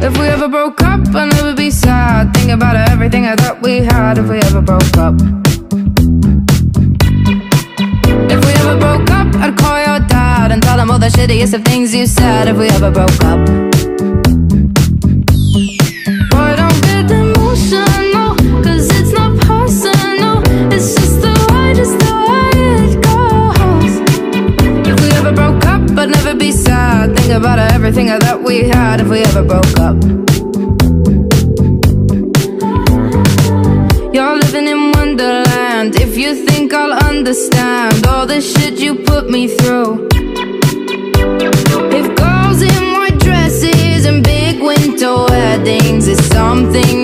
If we ever broke up, I'd never be sad. Think about everything I thought we had. If we ever broke up, if we ever broke up, I'd call your dad and tell him all the shittiest of things you said. If we ever broke up, boy, don't get emotional, 'cause it's not personal. It's just the way it goes. If we ever broke up, I'd never be sad. Think about everything I thought we had. If we ever broke up, you're living in Wonderland. If you think I'll understand all the shit you put me through. If girls in white dresses and big winter weddings is something